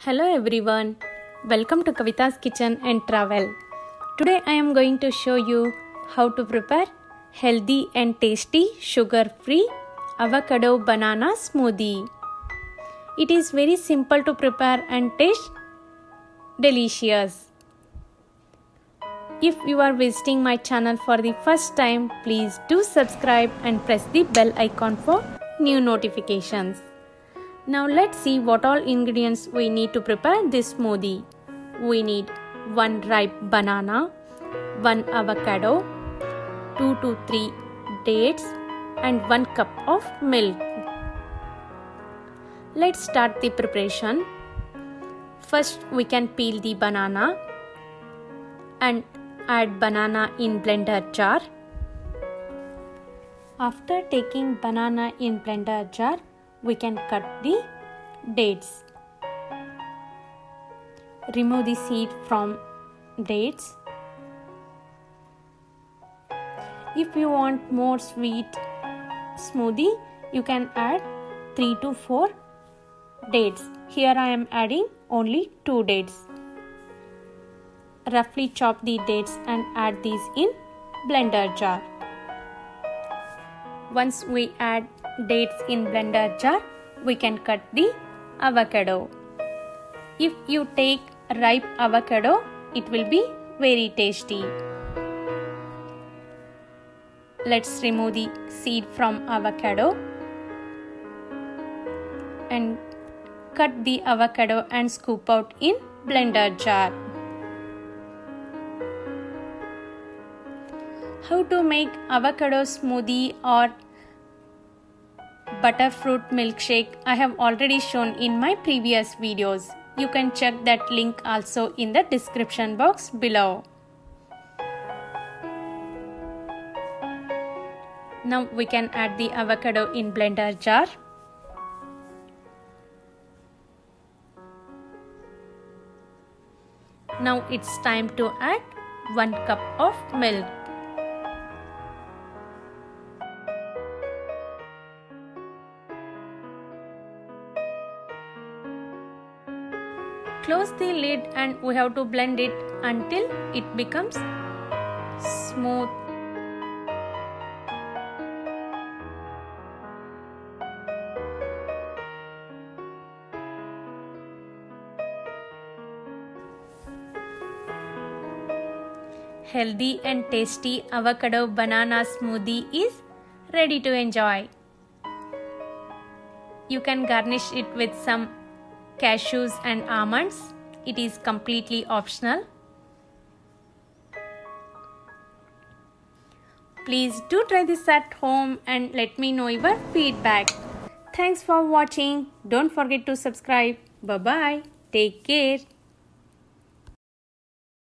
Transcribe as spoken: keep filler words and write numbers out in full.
Hello everyone, welcome to Kavita's Kitchen and Travel. Today I am going to show you how to prepare healthy and tasty sugar-free avocado banana smoothie. It is very simple to prepare and taste delicious. If you are visiting my channel for the first time, please do subscribe and press the bell icon for new notifications. Now let's see what all ingredients we need to prepare this smoothie. We need one ripe banana, one avocado, two to three dates and one cup of milk. Let's start the preparation. First we can peel the banana and add banana in blender jar. After taking banana in blender jar, we can cut the dates. Remove the seed from dates. If you want more sweet smoothie, you can add three to four dates. Here I am adding only two dates. Roughly chop the dates and add these in blender jar. Once we add dates in blender jar, we can cut the avocado. If you take ripe avocado, it will be very tasty. Let's remove the seed from avocado and cut the avocado and scoop out in blender jar. How to make avocado smoothie or butterfruit milkshake I have already shown in my previous videos. You can check that link also in the description box below. Now we can add the avocado in blender jar. Now it's time to add one cup of milk. Close the lid and we have to blend it until it becomes smooth. Healthy and tasty avocado banana smoothie is ready to enjoy. You can garnish it with some cashews and almonds. It is completely optional. Please do try this at home and let me know your feedback. Thanks for watching. Don't forget to subscribe. Bye bye. Take care.